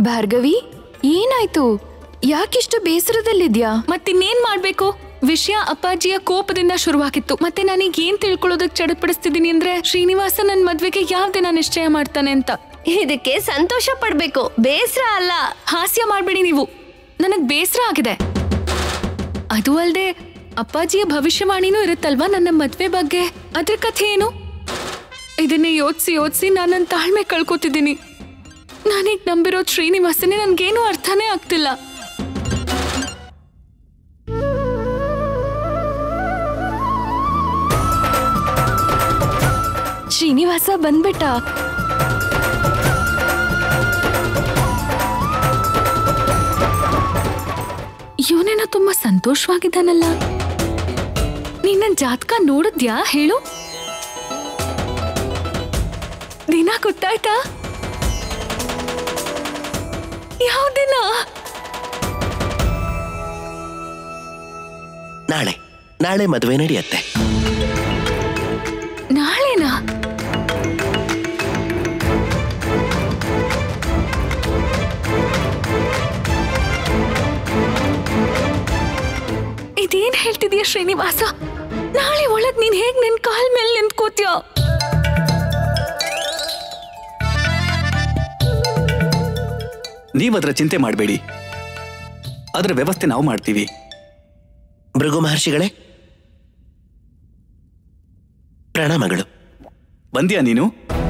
ಭಾರ್ಗವಿ, ಏನಾಯ್ತು? ಯಾಕಿಷ್ಟು ಬೇಸರದಲ್ಲಿದ್ಯಾ? ಮತ್ತಿನ್ನೇನ್ ಮಾಡ್ಬೇಕು? ವಿಷಯ ಅಪ್ಪಾಜಿಯ ಕೋಪದಿಂದ ಶುರುವಾಗಿತ್ತು. ಮತ್ತೆ ನಾನೀಗ ಏನ್ ತಿಳ್ಕೊಳ್ಳೋದಕ್ ಚಡಪಡಿಸ್ತಿದ್ದೀನಿ ಅಂದ್ರೆ ಶ್ರೀನಿವಾಸ ನನ್ ಮದ್ವೆಗೆ ಯಾವ ದಿನ ನಿಶ್ಚಯ ಮಾಡ್ತಾನೆ ಅಂತ. ಇದಕ್ಕೆ ಸಂತೋಷ ಪಡ್ಬೇಕು, ಬೇಸರ ಅಲ್ಲ. ಹಾಸ್ಯ ಮಾಡ್ಬೇಡಿ ನೀವು, ನನಗ್ ಬೇಸರ ಆಗಿದೆ. ಅದು ಅಲ್ದೆ ಅಪ್ಪಾಜಿಯ ಭವಿಷ್ಯವಾಣಿನೂ ಇರುತ್ತಲ್ವಾ ನನ್ನ ಮದ್ವೆ ಬಗ್ಗೆ, ಅದ್ರ ಕಥೆ ಏನು? ಇದನ್ನೇ ಯೋಚಿಸಿ ನಾನು ನನ್ನ ತಾಳ್ಮೆ ಕಳ್ಕೊತಿದ್ದೀನಿ. ನಾನೀಗ ನಂಬಿರೋದು ಶ್ರೀನಿವಾಸನೇ, ನನ್ಗೇನು ಅರ್ಥನೇ ಆಗ್ತಿಲ್ಲ. ಶ್ರೀನಿವಾಸ ಬಂದ್ಬಿಟ್ಟ. ಇವನೇನ ತುಂಬಾ ಸಂತೋಷವಾಗಿದ್ದಾನಲ್ಲ. ನೀನ್ ನನ್ ಜಾತಕ ನೋಡಿದ್ಯಾ ಹೇಳು? ದಿನ ಗೊತ್ತಾಯ್ತಾ? ಯಾವ ದಿನ? ನಾಳೆ ಮದುವೆ ನಡೆಯುತ್ತೆ. ನಾಳೆನಾ? ಇದೇನ್ ಹೇಳ್ತಿದೀಯ ಶ್ರೀನಿವಾಸ? ನಾಳೆ ಒಳಗ್ ನೀನ್ ಹೇಗ್ ನಿನ್ ಕಾಲ್ ಮೇಲೆ ನಿಂತ್ಕೋತ್ಯ? ನೀವದ್ರ ಚಿಂತೆ ಮಾಡಬೇಡಿ, ಅದರ ವ್ಯವಸ್ಥೆ ನಾವು ಮಾಡ್ತೀವಿ. ಭೃಗು ಮಹರ್ಷಿಗಳೇ, ಪ್ರಣಾಮಗಳು. ಬಂದ್ಯಾ ನೀನು?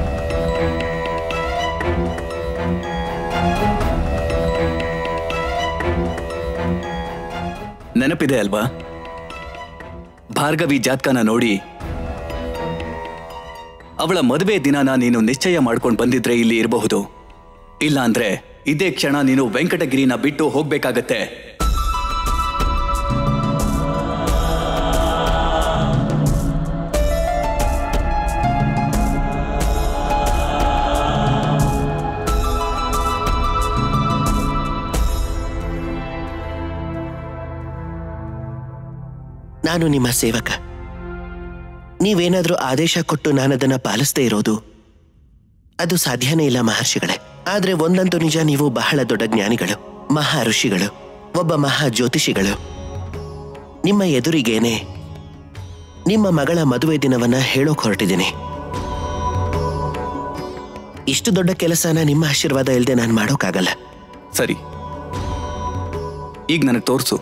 ನೆನಪಿದೆ ಅಲ್ವಾ? ಭಾರ್ಗವಿ ಜಾತಕನ ನೋಡಿ ಅವಳ ಮದುವೆ ದಿನಾನ ನೀನು ನಿಶ್ಚಯ ಮಾಡ್ಕೊಂಡು ಬಂದಿದ್ರೆ ಇಲ್ಲಿ ಇರಬಹುದು. ಇಲ್ಲ ಅಂದ್ರೆ ಇದೇ ಕ್ಷಣ ನೀನು ವೆಂಕಟಗಿರಿನ ಬಿಟ್ಟು ಹೋಗ್ಬೇಕಾಗತ್ತೆ. ನಾನು ನಿಮ್ಮ ಸೇವಕ. ನೀವೇನಾದ್ರೂ ಆದೇಶ ಕೊಟ್ಟು ನಾನದನ್ನ ಪಾಲಿಸದೇ ಇರೋದು ಅದು ಸಾಧ್ಯನೇ ಇಲ್ಲ ಮಹರ್ಷಿಗಳೇ. ಆದ್ರೆ ಒಂದಂತೂ ನಿಜ, ನೀವು ಬಹಳ ದೊಡ್ಡ ಜ್ಞಾನಿಗಳು, ಮಹಾ ಋಷಿಗಳು, ಒಬ್ಬ ಮಹಾ ಜ್ಯೋತಿಷಿಗಳು. ನಿಮ್ಮ ಎದುರಿಗೇನೆ ನಿಮ್ಮ ಮಗಳ ಮದುವೆ ದಿನವನ್ನ ಹೇಳೋಕ್ ಹೊರಟಿದ್ದೀನಿ. ಇಷ್ಟು ದೊಡ್ಡ ಕೆಲಸನ ನಿಮ್ಮ ಆಶೀರ್ವಾದ ಇಲ್ಲದೆ ನಾನು ಮಾಡೋಕ್ಕಾಗಲ್ಲ. ಸರಿ, ಈಗ ನನಗೆ ತೋರಿಸು.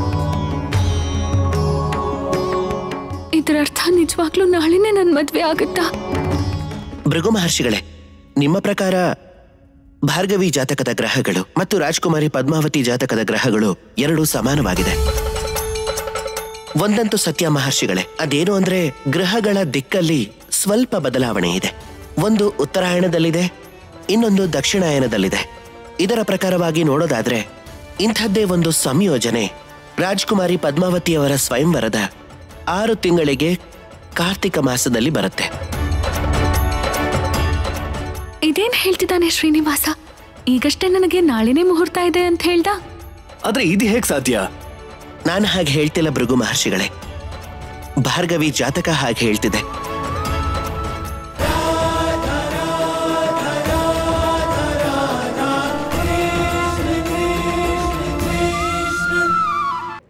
ಇದರ ಅರ್ಥ ನಿಜವಾಗ್ಲೂ ನಾಳೆನೇ ನನ್ನ ಮದ್ವೆ ಆಗುತ್ತಾ? ಭೃಗು ಮಹರ್ಷಿಗಳೇ, ನಿಮ್ಮ ಪ್ರಕಾರ ಭಾರ್ಗವಿ ಜಾತಕದ ಗ್ರಹಗಳು ಮತ್ತು ರಾಜ್ಕುಮಾರಿ ಪದ್ಮಾವತಿ ಜಾತಕದ ಗ್ರಹಗಳು ಎರಡೂ ಸಮಾನವಾಗಿದೆ. ಒಂದಂತೂ ಸತ್ಯ ಮಹರ್ಷಿಗಳೇ, ಅದೇನು ಅಂದ್ರೆ ಗ್ರಹಗಳ ದಿಕ್ಕಲ್ಲಿ ಸ್ವಲ್ಪ ಬದಲಾವಣೆ ಇದೆ. ಒಂದು ಉತ್ತರಾಯಣದಲ್ಲಿದೆ, ಇನ್ನೊಂದು ದಕ್ಷಿಣಾಯನದಲ್ಲಿದೆ. ಇದರ ಪ್ರಕಾರವಾಗಿ ನೋಡೋದಾದ್ರೆ ಇಂಥದ್ದೇ ಒಂದು ಸಂಯೋಜನೆ ರಾಜ್ಕುಮಾರಿ ಪದ್ಮಾವತಿಯವರ ಸ್ವಯಂವರದ 6 ತಿಂಗಳಿಗೆ ಕಾರ್ತಿಕ ಮಾಸದಲ್ಲಿ ಬರುತ್ತೆ. ಇದೇನ್ ಹೇಳ್ತಿದ್ದಾನೆ ಶ್ರೀನಿವಾಸ? ಈಗಷ್ಟೇ ನನಗೆ ನಾಳೆನೇ ಮುಹೂರ್ತ ಇದೆ ಅಂತ ಹೇಳ್ದ. ಆದ್ರೆ ಇದು ಹೇಗ್ ಸಾಧ್ಯ? ನಾನು ಹಾಗೆ ಹೇಳ್ತಿಲ್ಲ ಭೃಗು ಮಹರ್ಷಿಗಳೇ, ಭಾರ್ಗವಿ ಜಾತಕ ಹಾಗೆ ಹೇಳ್ತಿದೆ.